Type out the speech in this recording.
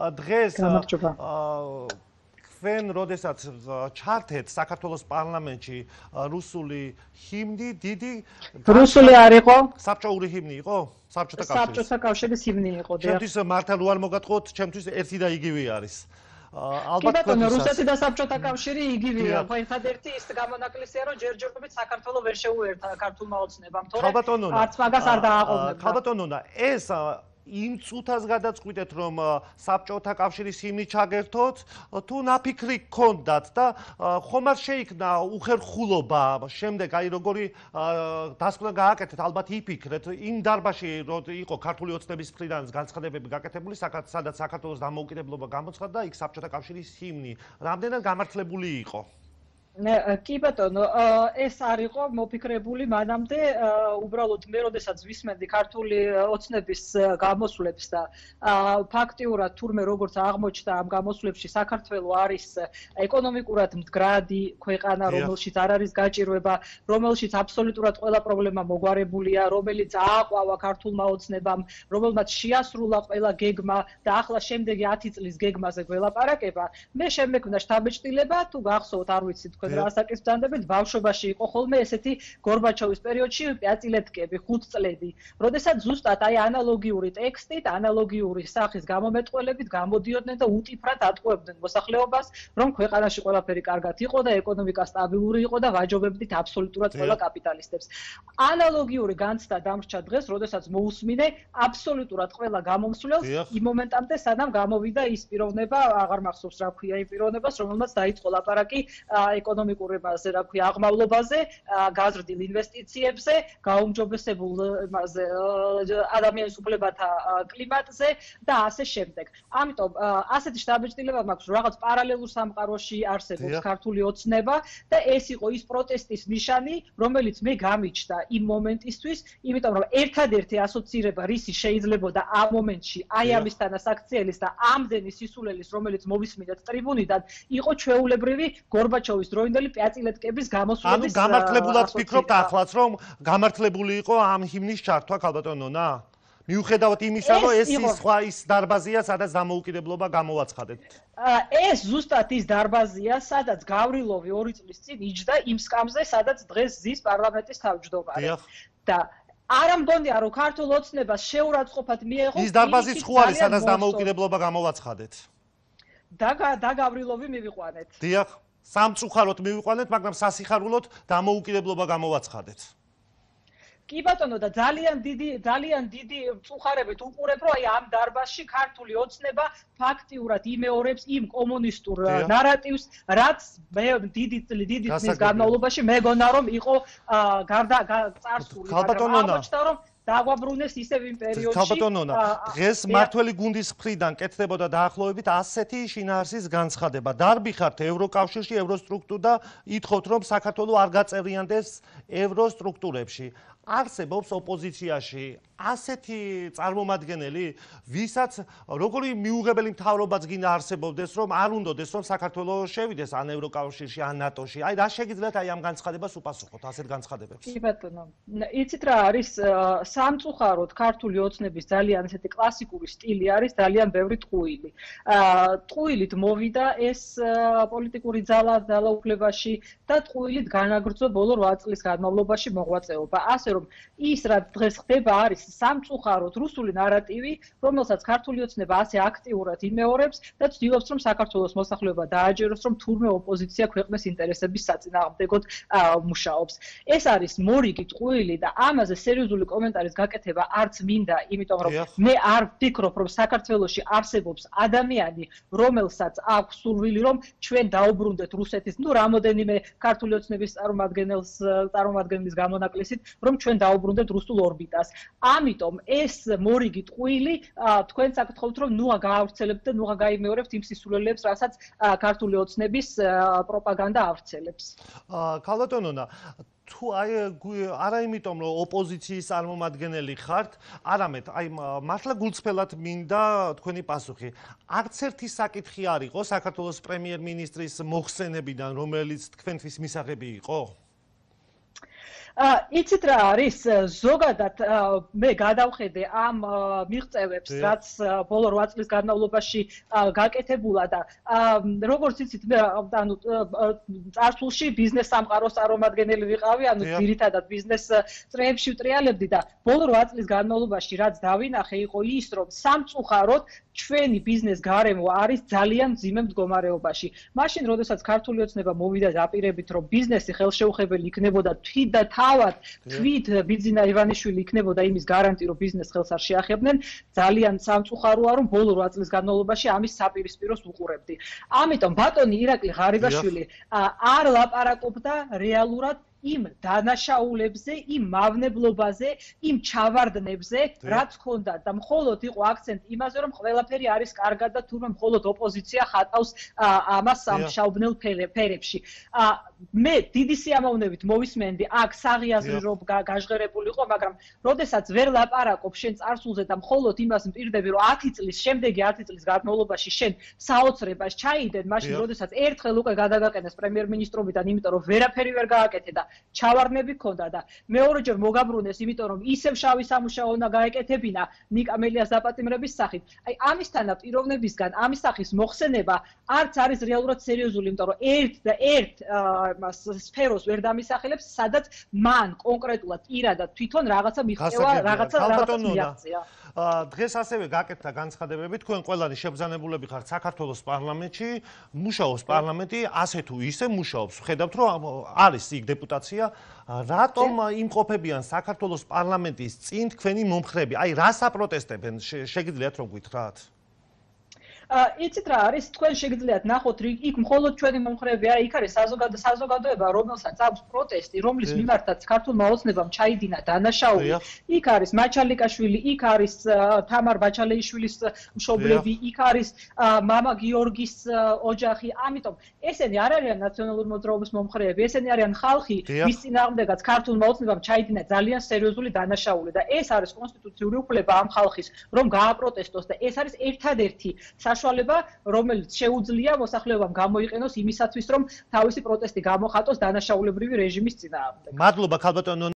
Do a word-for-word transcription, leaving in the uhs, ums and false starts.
დღეს თქვენ როდესაც ჩართეთ საქართველოს პარლამენტში რუსული ჰიმნი, დიდი რუსული არ იყო? საბჭოური ჰიმნი იყო? საბჭოთა კავშირის. საბჭოთა კავშირის ჰიმნი იყო. ჩემთვის მართლა რო არ მოგატყუოთ, ჩემთვის ერთი და იგივე არის. ალბათ თქვენ რუსეთი და საბჭოთა კავშირი იგივეა. ხო, ერთადერთი ის გამონაკლისია, რომ ჯერჯერობით საქართველოს ვერ შეუერთა ქართულმა ოცნებამ, თორე არც მაგას არ დააყოვნებდა. ხალბატონონა, ეს იმ წუთას გადაწყვიტეთ, რომ საბჭოთა კავშირის ჰიმნი ჩაგერთოთ, თუ ნაფიქრი გქონდათ და ხომ არ შეიქმნა უხერხულობა შემდეგ, აი როგორი დასკვნა გააკეთეთ, ალბათ იფიქრეთ, იმ დარბაზში რომ იყო ქართული ოცნების მხრიდან განცხადებები გაკეთებული, სადაც საქართველოს დამოუკიდებლობა გამოცხადდა, იქ საბჭოთა კავშირის ჰიმნი რამდენად გამართლებული იყო? კი ბატონო, ეს არ იყო მოფიქრებული მანამდე, უბრალოდ მე როდესაც ვისმენდი ქართული ოცნების გამოსვლებს და ფაქტიურად თურმე როგორც აღმოჩნდა ამ გამოსვლებში საქართველო არის ეკონომიკურად მდგრადი ქვეყანა, რომელშიც არ არის გაჭირვება, რომელშიც აბსოლუტურად ყველა პრობლემა მოგვარებულია, რომელიც ააყვავა ქართულმა ოცნებამ, რომელმაც შეასრულა ყველა გეგმა და ახლა შემდეგი ათი წლის გეგმაზე გველაპარაკება, მე შემექმნა შთაბეჭდილება, თუ გახსოვთ, არ ვიცით თქვენ რა ასაკის ბრძანდებით, ბავშვობაში იყო ხოლმე ესეთი გორბაჩოვის პერიოდში პიაწილეთკები, ხუთ წლები, როდესაც ზუსტად აი ანალოგიური ტექსტით, ანალოგიური სახის გამომეტყველებით გამოდიოდნენ და უტიფრად ატყუებდნენ მოსახლეობას, რომ ქვეყანაში ყველაფერი კარგად იყო და ეკონომიკა სტაბილური იყო და ვაჯობებდით აბსოლუტურად ყველა კაპიტალისტებს. ანალოგიური განცდა დამრჩა დღეს, როდესაც მოусმინე აბსოლუტურად ყველა გამომსვლელს იმ მომენტამდე, სანამ გამოვიდა ის პიროვნება, აღარ მახსოვს რა ქვია იმ პიროვნებას, რომელმაც დაიწყო ლაპარაკი ეკონომიკურებაზე, რა ქვია, აღმავლობაზე, გაზრდილ ინვესტიციებზე, გაუმჯობესებულ იმაზე, ადამიანის უფლებათა კლიმატზე და ასე შემდეგ. ამიტომ ასეთი შთაბეჭდილება მაქვს, რომ რაღაც პარალელურ სამყაროში არსებობს ქართული ოცნება და ეს იყო ის პროტესტის ნიშანი, რომელიც მე გამიჩნდა იმ მომენტისთვის, იმიტომ რომ ერთადერთი ასოცირება რისი შეიძლებოდა ამ მომენტში აი ამის თანასაქციელის და ამდენი სისულელის, რომელიც მოვისმინეთ ტრიბუნიდან, იყო ჩვეულებრივი გორბაჩოვის დროინდელი პიაწილეთკების გამოსვლების. ანუ გამართლებულად ვფიქრობთ ახლაც, რომ გამართლებული იყო ამ ჰიმნის ჩართვა, ხალბატონონა? მიუხედავად იმისა, რომ ეს ის სხვა ის დარბაზია, სადაც დამოუკიდებლობა გამოვაცხადეთ. ეს ზუსტად ის დარბაზია, სადაც გავრილოვი ორი წლის წინ იჯდა იმ სკამზე, სადაც დღეს ზის პარლამენტის თავმჯდომარე. და არ ამგონია, რომ ქართულ ოცნებას შეურაცხყოფად მიეღო ის დარბაზის ხო არის, სადაც დამოუკიდებლობა გამოვაცხადეთ. და და გავრილოვი მივიყვანეთ. დიახ, სამწუხაროდ მივიყვანეთ, მაგრამ სასიხარულოდ დამოუკიდებლობა გამოვაცხადეთ. კი ბატონო და ძალიან დიდი ძალიან დიდი მწუხარებით უყურებ, რომ აი ამ დარბაზში ქართული ოცნება ფაქტიურად იმეორებს იმ კომუნისტურ ნარატივს, რაც მე დიდი დიდი წლის განმავლობაში მეგონა რომ იყო გარდა წარსული, მაგრამ აღმოჩნდა რომ დაგვაბრუნეს ისევ იმ პერიოდში. ხალბატონონა, დღეს მართველი გუნდის მხრიდან კეთდებოდა დაახლოებით ასეთი შინაარსის განცხადება. დარბიხართ ევროკავშირში, ევროსტრუქტურა და ითხოვთ, რომ საქართველო არ გაწევრიანდეს ევროსტრუქტურებში. არსებობს ოპოზიციაში ასეთი წარმომადგენელი, ვისაც როგორი მიუღებელი მთავრობაც გინდა არსებობდეს, რომ არ უნდადეს, რომ საქართველო შევიდეს ან ევროკავშირში, ან ნატოში. აი რა შეგიძლიათ აი ამ განცხადებას უპასუხოთ, ასეთ განცხადებებს? კი ბატონო. იცით რა არის სამწუხაროდ ქართული ოცნების ძალიან ესეთი კლასიკური სტილი არის, ძალიან ბევრი ტყუილი. ტყუილით მოვიდა ეს პოლიტიკური ძალა ძალაუფლებაში და ტყუილით განაგრძო ბოლო რვა წლის განმავლობაში მოღვაწეობა. ასე რომ ის რაც დღეს ხდება არის სამწუხაროდ რუსული ნარატივი, რომელსაც ქართული ოცნება ასე აქტიურად იმეორებს და ცდილობს, რომ საქართველოს მოსახლეობა დააჯეროს, რომ თურმე ოპოზიცია ქვეყნის ინტერესების საწინააღმდეგოდ მუშაობს. ეს არის მორიგი ტყუილი და ამაზე სერიოზული კომენტარის გაკეთება არც მინდა, იმიტომ რომ მე არ ვფიქრობ, რომ საქართველოში არსებობს ადამიანი, რომელსაც აქვს სურვილი, რომ ჩვენ დაუბრუნდეთ რუსეთის, ну, რამოდენიმე ქართული ოცნების წარმომადგენელს წარმომადგენლის გამონაკლისით, რომ ჩვენ დაუბრუნდეთ რუსულ ორბიტას. ამიტომ ეს მორიგი ტყუილი თქვენ საკითხავთ, რომ ნუღა გაავრცელებთ და ნუღა გაიმეორებთ იმ სისულელეებს, რასაც ქართული ოცნების პროპაგანდა ავრცელებს. ხალბატონონა, თუ აი არა იმიტომ რომ ოპოზიციის წარმომადგენელი ხართ, არამედ აი მართლა გულწრფელად მინდა თქვენი პასუხი. არც ერთი საკითხი არ იყო საქართველოს პრემიერ-მინისტრის მოხსენებიდან, რომელიც თქვენთვის მისაღები იყო? იცით რა არის ზოგადად მე გადავხედე ამ მიღწევებს რაც ბოლო რვა წლის განმავლობაში გაკეთებულა და როგორც იცით მე ანუ წარსულში ბიზნეს სამყაროს წარმომადგენელი ვიყავი ანუ ძირითადად ბიზნეს წრეებში ვტრიალებდი და ბოლო რვა წლის განმავლობაში რაც დავინახე იყო ის რომ სამწუხაროდ ჩვენი ბიზნეს გარემო არის ძალიან მძიმე მდგომარეობაში. მაშინ როდესაც ქართული ოცნება მოვიდა დაპირებით რომ ბიზნესი ხელშეუხებელი იქნებოდა თვით და თავად თვით ბიძინა ივანიშვილი იქნებოდა იმის გარანტი რომ ბიზნეს ხელს არ შეახებდნენ ძალიან სამწუხაროა რომ ბოლო რვა წლის განმავლობაში ამის საპირისპიროს უყურებდი. ამიტომ ბატონი ირაკლი ღარიბაშვილი არ ლაპარაკობდა რეალურად იმ დანაშაულებზე, იმ მავნებლობაზე, იმ ჩავარდნებზე, რაც ჰქონდა და მხოლოდ იყო აქცენტი იმაზე, რომ ყველაფერი არის კარგად და თურმე მხოლოდ ოპოზიცია ხატავს ამას სამშაუბნელ ფერებში. მე დიდი სიამოვნებით მოვისმენდი აქ საღიაზრი რომ გაჟღერებულიყო, მაგრამ როდესაც ვერ ლაპარაკობ შენ წარსულზე და მხოლოდ იმას მპირდები, რომ ათი წლის, შემდეგი ათი წლის განმავლობაში შენ საოცრებას ჩაიდენ, მაშინ როდესაც ერთხელ უკვე გადაგაყენეს პრემიერ-მინისტრობიდან, იმიტომ რომ ვერაფერი ვერ გააკეთე და ჩავარდნები ქონდა და მეორეჯერ მოგაბრუნეს, იმიტომ რომ ისევ შავი სამუშაო უნდა გაეკეთებინა ნიკა მელიას დაპატიმრების სახით. აი ამისთანა პიროვნებისგან ამის სახის მოხსენება არც არის რეალურად სერიოზული, იმიტომ რომ ერთ და ერთ სფეროს ვერ დამისახელებს, სადაც მან კონკრეტულად პირადად თვითონ რაღაცა მიღწევა, რაღაცა რაღაცა მიაღწია. დღეს ასევე გაკეთდა განცხადებები, თქვენ ყველანი შებრძანებულები ხართ საქართველოს პარლამენტში, მუშაობს პარლამენტი, ასე თუ ისე მუშაობს. ხედავთ რომ არის იქ დეპუტაცია, რატომ იმყოფებიან საქართველოს პარლამენტის წინ თქვენი მომხრეები? აი რა საპროტესტებენ? შეგიძლიათ რომ გითხრათ? იცით რა არის, თქვენ შეგიძლიათ ნახოთ იქ მხოლოდ ჩვენი მომხრეები არა, იქ არის საზოგადოება, რომელსაც აქვს პროტესტი, რომლის მიმართაც ქართულმა ოცნებამ ჩაიდინა დანაშაული. იქ არის მაჩალიკაშვილი, იქ არის თამარ ბაჩალეიშვილის მშობლები, იქ არის მამა გიორგის ოჯახი. ამიტომ ესენი არ არიან ნაციონალური მოძრაობის მომხრეები, ესენი არიან ხალხი, ვის წინააღმდეგაც ქართულმა ოცნებამ ჩაიდინა ძალიან სერიოზული დანაშაული და ეს არის კონსტიტუციური უფლება ამ ხალხის, რომ გააპროტესტოს და ეს არის ერთადერთი საშუალება, რომელიც შეუძლია მოსახლეობამ გამოიყენოს იმისათვის, რომ თავისი პროტესტი გამოხატოს დანაშაულებრივი რეჟიმის წინააღმდეგ. მადლობა ქალბატონო